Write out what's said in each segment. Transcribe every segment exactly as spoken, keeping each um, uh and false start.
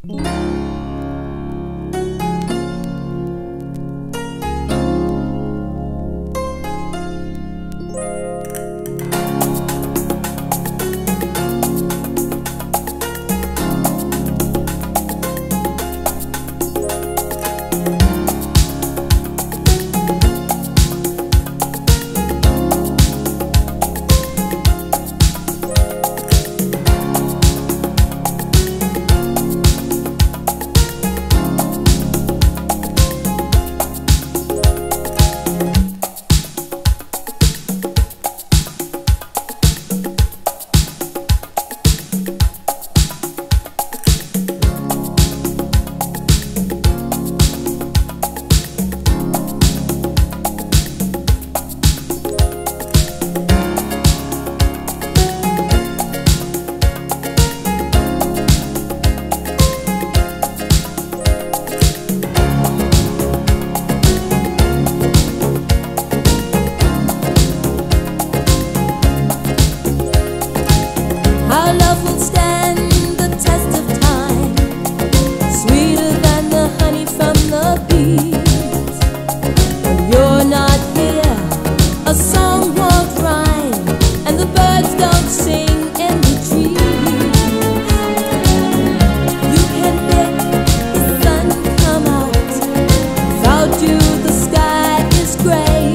Our love will stand the test of time, sweeter than the honey from the bees. When you're not here, a song won't rhyme, and the birds don't sing in the trees. You can make the sun come out, without you the sky is gray.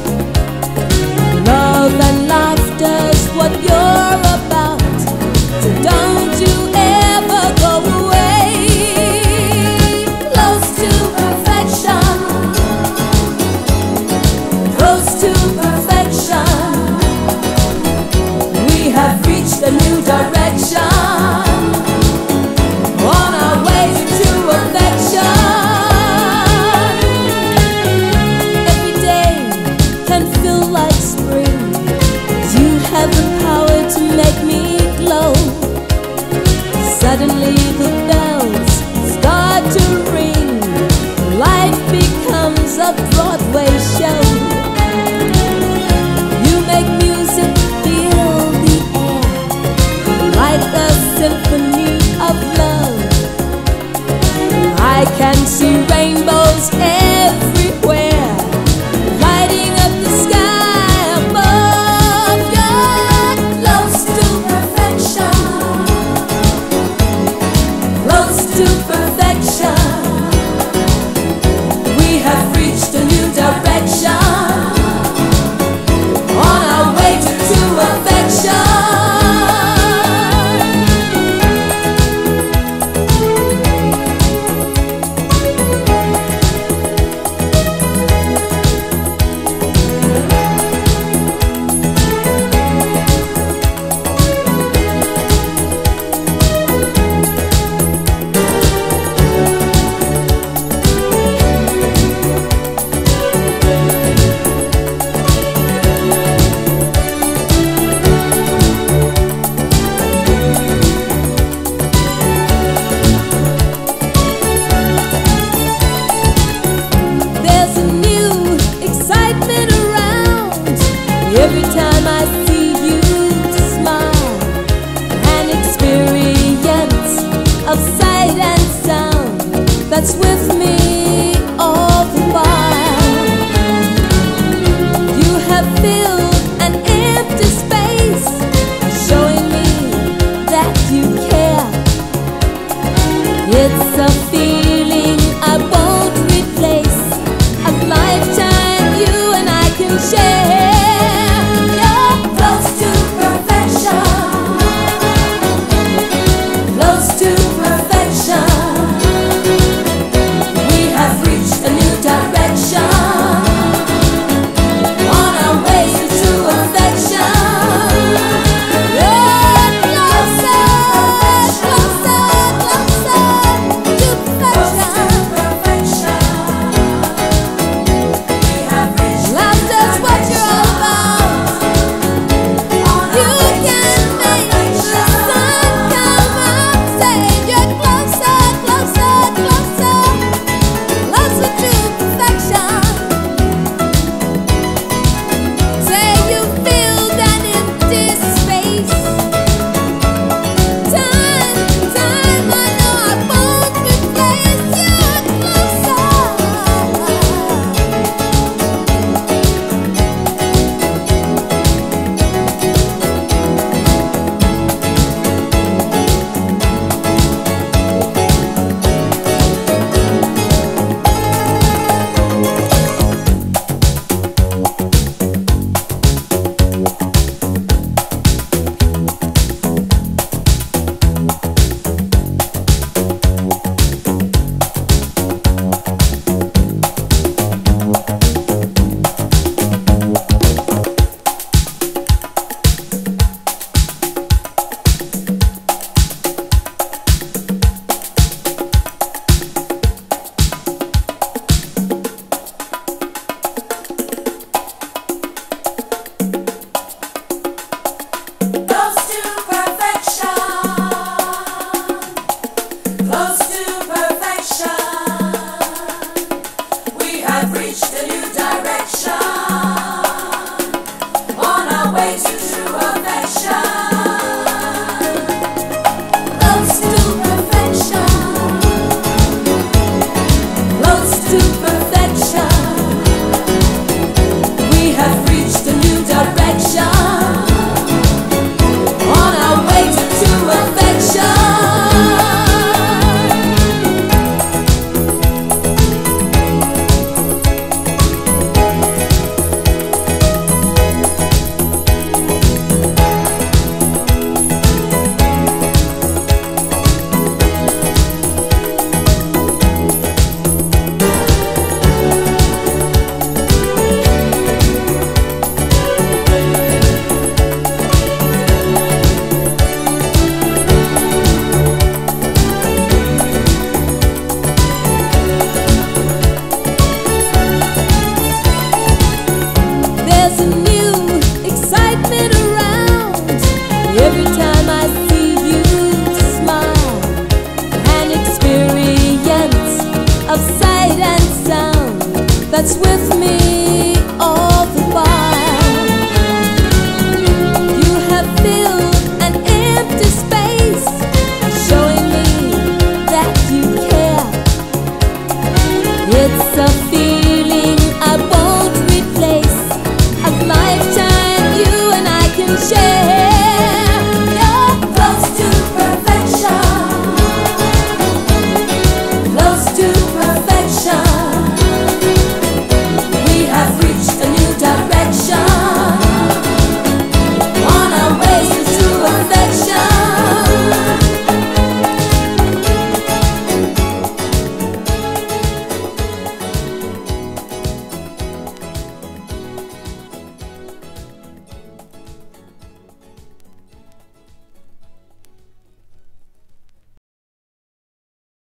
Love and laughter's what you're about, so don't you ever go away. Close to perfection, close to perfection. We have reached a new direction, on our way to affection. Every day can feel like spring. You have the power to make me glow. Suddenly the bells start to ring, life becomes a Broadway show. You make music fill the air like a symphony of love. I can see rainbows everywhere, lighting up the sky above. You're close to perfection, close to perfection. We have reached a new direction, on our way to true affection. There's a new excitement around every time I see you smile. An experience of sight and sound that's with me all the while. You have filled an empty space, showing me that you care. It's a feeling